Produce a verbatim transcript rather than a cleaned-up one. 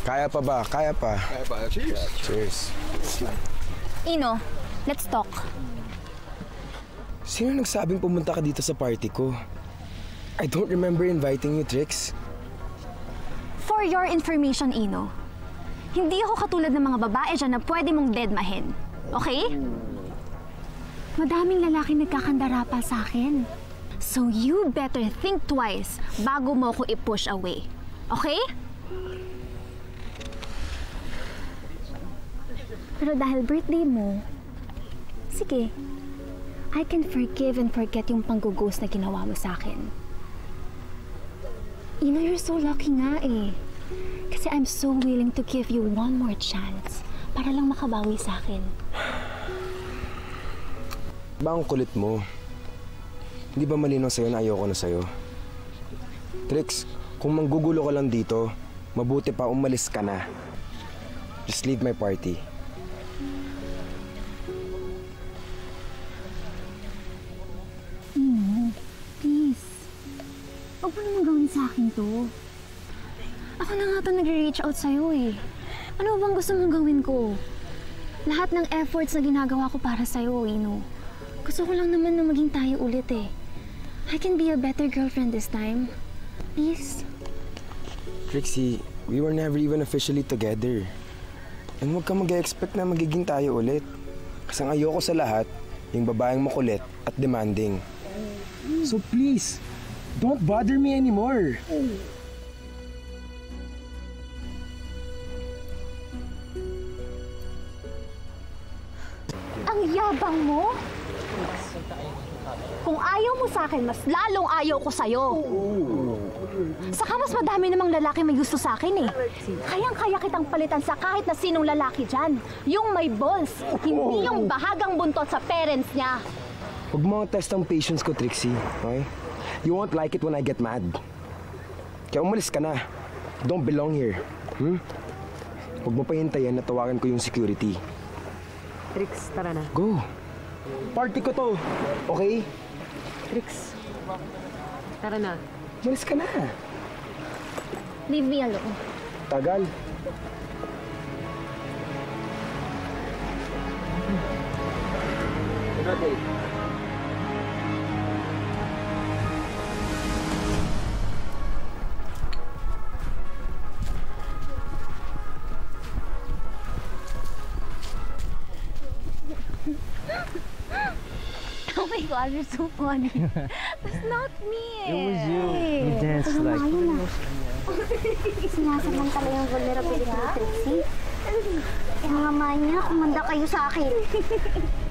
Kaya pa ba? Kaya pa. Kaya pa. Cheers. Cheers. Ino, let's talk. Sino nagsabing pumunta ka dito sa party ko? I don't remember inviting you, Trix. For your information, Ino, hindi ako katulad ng mga babae dyan na pwede mong deadmahin. Okay? Madaming lalaki nagkakandara pa sa akin. So you better think twice bago mo ako i-push away. Okay? Pero dahil birthday mo, sige, I can forgive and forget yung pang-ghost na ginawa mo sa akin. You know, you're so lucky nga eh. Kasi I'm so willing to give you one more chance para lang makabawi sa akin. Ba ang kulit mo? Hindi ba malinaw sa'yo na ayoko na sa'yo? Trix, kung manggugulo ka lang dito, mabuti pa umalis ka na. Just leave my party. No, please. Huwag mo naman gawin sa akin to. Ako na nga ito nagre-reach out sa'yo eh. Ano bang gusto mong gawin ko? Lahat ng efforts na ginagawa ko para sa'yo, Ino. Gusto ko lang naman na maging tayo ulit eh. I can be a better girlfriend this time. Please. Trixie, we were never even officially together. And huwag ka mag-expect na magiging tayo ulit. Kasi ang ayoko sa lahat, yung babaeng makulit at demanding. So please, don't bother me anymore. Ang yabang mo? Kung ayaw mo sa akin, mas lalong ayaw ko sa'yo. Saka mas madami namang lalaki may gusto sa akin eh. Kayang-kaya kitang palitan sa kahit na sinong lalaki dyan. Yung may balls, hindi yung bahagang buntot sa parents niya. Huwag mo test ang patience ko, Trixie. Okay? You won't like it when I get mad. Kaya umalis ka na. Don't belong here. Hmm? Huwag mo pa hintayin na tawagan ko yung security. Trix, tara na. Go. Party ko to. Okay? Trix, tara na. Umalis ka na. Leave me alone. Tagal. Okay. Oh my God, you're so funny. That's not me eh. It was you. You danced like... Sinasaman tala yung vulnerability ni Trixie. Mga manya, kumanda kayo sa akin.